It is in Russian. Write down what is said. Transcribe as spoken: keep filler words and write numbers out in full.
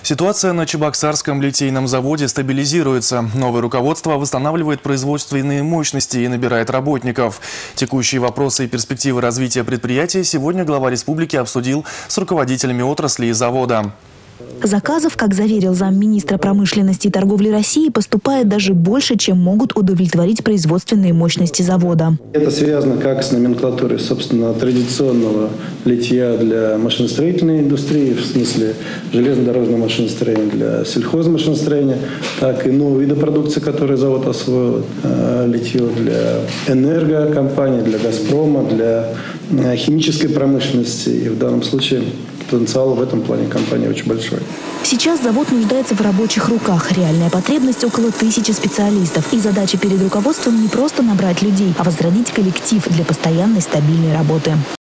Ситуация на Чебоксарском литейном заводе стабилизируется. Новое руководство восстанавливает производственные мощности и набирает работников. Текущие вопросы и перспективы развития предприятия сегодня глава республики обсудил с руководителями отрасли и завода. Заказов, как заверил замминистра промышленности и торговли России, поступает даже больше, чем могут удовлетворить производственные мощности завода. Это связано как с номенклатурой, собственно, традиционного литья для машиностроительной индустрии, в смысле железнодорожного машиностроения для сельхозмашиностроения, так и нового вида продукции, который завод освоил, литье для энергокомпаний, для «Газпрома», для химической промышленности. И в данном случае потенциал в этом плане компании очень большой. Сейчас завод нуждается в рабочих руках. Реальная потребность около тысячи специалистов. И задача перед руководством не просто набрать людей, а возродить коллектив для постоянной стабильной работы.